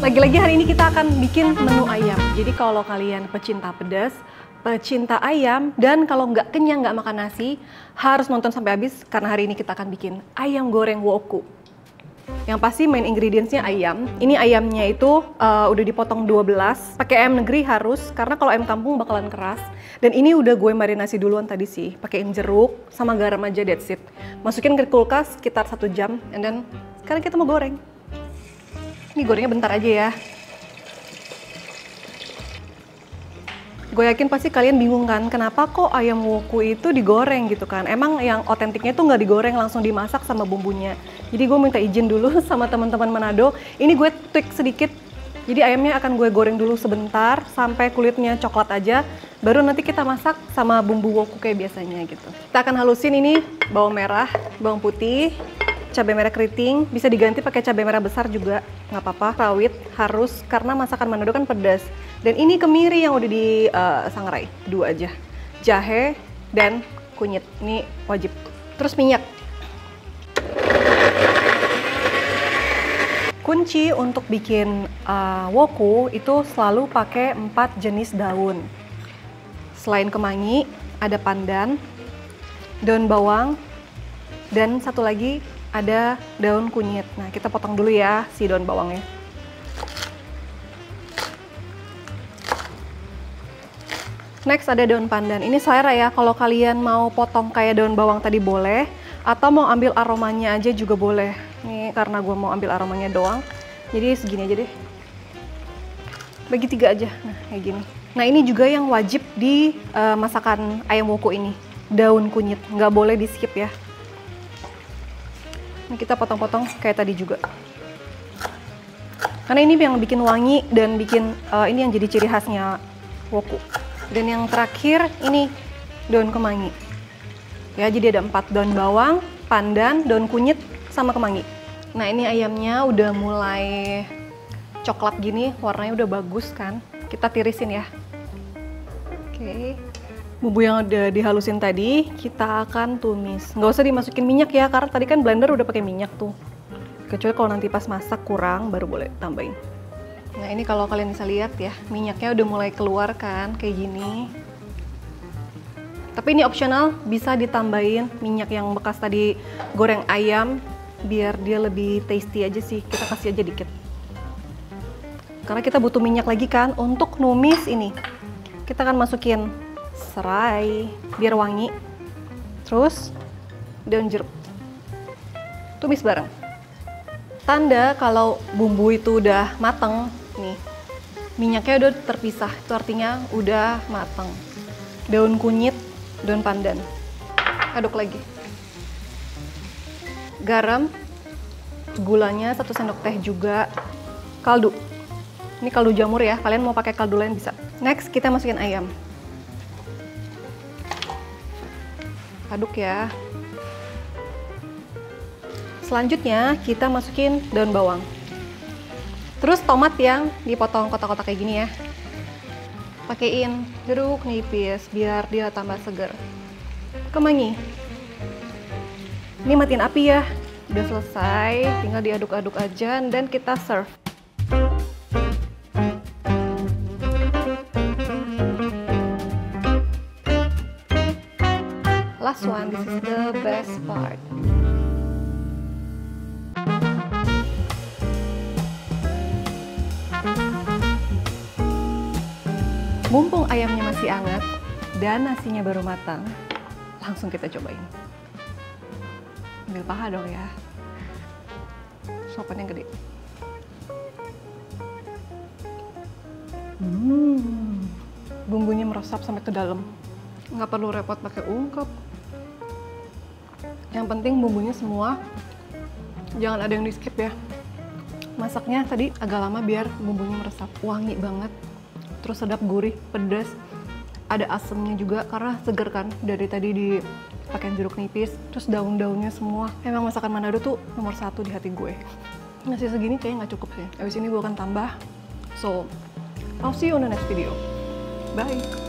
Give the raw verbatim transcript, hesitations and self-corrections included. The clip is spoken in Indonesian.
Lagi-lagi hari ini kita akan bikin menu ayam. Jadi kalau kalian pecinta pedas, pecinta ayam, dan kalau nggak kenyang nggak makan nasi, harus nonton sampai habis karena hari ini kita akan bikin ayam goreng woku. Yang pasti main ingredientsnya ayam. Ini ayamnya itu uh, udah dipotong dua belas. Pakai ayam negeri harus, karena kalau ayam kampung bakalan keras. Dan ini udah gue marinasi duluan tadi sih. Pakein jeruk sama garam aja, that's it. Masukin ke kulkas sekitar satu jam, and then sekarang kita mau goreng. Ini gorengnya bentar aja ya. Gue yakin pasti kalian bingung kan, kenapa kok ayam woku itu digoreng gitu kan? Emang yang otentiknya tuh nggak digoreng, langsung dimasak sama bumbunya. Jadi gue minta izin dulu sama teman-teman Manado. Ini gue tweak sedikit. Jadi ayamnya akan gue goreng dulu sebentar sampai kulitnya coklat aja. Baru nanti kita masak sama bumbu woku kayak biasanya gitu. Kita akan halusin ini bawang merah, bawang putih, cabai merah keriting, bisa diganti pakai cabai merah besar juga, nggak apa-apa. Rawit harus, karena masakan Manado kan pedas. Dan ini kemiri yang udah disangrai, dua aja. Jahe dan kunyit, ini wajib. Terus minyak. Kunci untuk bikin uh, woku itu selalu pakai empat jenis daun. Selain kemangi, ada pandan, daun bawang, dan satu lagi ada daun kunyit. Nah, kita potong dulu ya si daun bawangnya. Next ada daun pandan. Ini selera ya, kalau kalian mau potong kayak daun bawang tadi boleh, atau mau ambil aromanya aja juga boleh. Ini karena gue mau ambil aromanya doang, jadi segini aja deh. Bagi tiga aja, nah kayak gini. Nah ini juga yang wajib di uh, masakan ayam woku ini, daun kunyit, nggak boleh di skip ya. Ini kita potong-potong kayak tadi juga. Karena ini yang bikin wangi dan bikin uh, ini yang jadi ciri khasnya woku. Dan yang terakhir ini daun kemangi. Ya, jadi ada empat, daun bawang, pandan, daun kunyit, sama kemangi. Nah ini ayamnya udah mulai coklat gini, warnanya udah bagus kan. Kita tirisin ya. Oke. Bumbu yang udah dihalusin tadi, kita akan tumis. Nggak usah dimasukin minyak ya, karena tadi kan blender udah pakai minyak tuh. Kecuali kalau nanti pas masak kurang, baru boleh tambahin. Nah ini kalau kalian bisa lihat ya, minyaknya udah mulai keluar kan, kayak gini. Tapi ini opsional, bisa ditambahin minyak yang bekas tadi goreng ayam, biar dia lebih tasty aja sih, kita kasih aja dikit. Karena kita butuh minyak lagi kan, untuk numis ini. Kita akan masukin serai, biar wangi. Terus, daun jeruk. Tumis bareng. Tanda kalau bumbu itu udah mateng, nih, minyaknya udah terpisah, itu artinya udah mateng. Daun kunyit, daun pandan, aduk lagi. Garam, gulanya satu sendok teh juga. Kaldu, ini kaldu jamur ya, kalian mau pakai kaldu lain bisa. Next kita masukin ayam. Aduk ya. Selanjutnya kita masukin daun bawang. Terus tomat yang dipotong kotak-kotak kayak gini ya. Pakein jeruk nipis biar dia tambah seger. Kemangi. Ini matiin api ya. Udah selesai, tinggal diaduk-aduk aja dan kita serve. Last one, this is the best part. Mumpung ayamnya masih hangat dan nasinya baru matang, langsung kita cobain. Ambil paha dong ya. Sopan yang gede. Hmm, bumbunya meresap sampai ke dalam. Nggak perlu repot pakai ungkep. Yang penting bumbunya semua, jangan ada yang di skip ya. Masaknya tadi agak lama biar bumbunya meresap. Wangi banget. Terus sedap, gurih, pedas, ada asemnya juga karena seger kan dari tadi dipakein jeruk nipis, terus daun-daunnya semua. Emang masakan Manado tuh nomor satu di hati gue. Nasi segini kayaknya nggak cukup sih. Abis ini gue akan tambah. So, I'll see you on the next video. Bye!